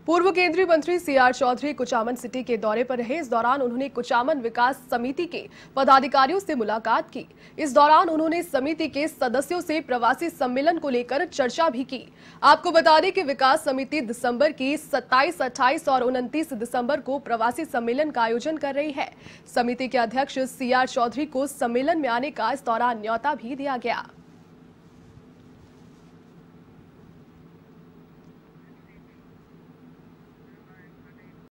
पूर्व केंद्रीय मंत्री सीआर चौधरी कुचामन सिटी के दौरे पर रहे। इस दौरान उन्होंने कुचामन विकास समिति के पदाधिकारियों से मुलाकात की। इस दौरान उन्होंने समिति के सदस्यों से प्रवासी सम्मेलन को लेकर चर्चा भी की। आपको बता दें कि विकास समिति दिसंबर की 27, 28 और 29 दिसंबर को प्रवासी सम्मेलन का आयोजन कर रही है। समिति के अध्यक्ष सीआर चौधरी को सम्मेलन में आने का इस दौरान न्योता भी दिया गया।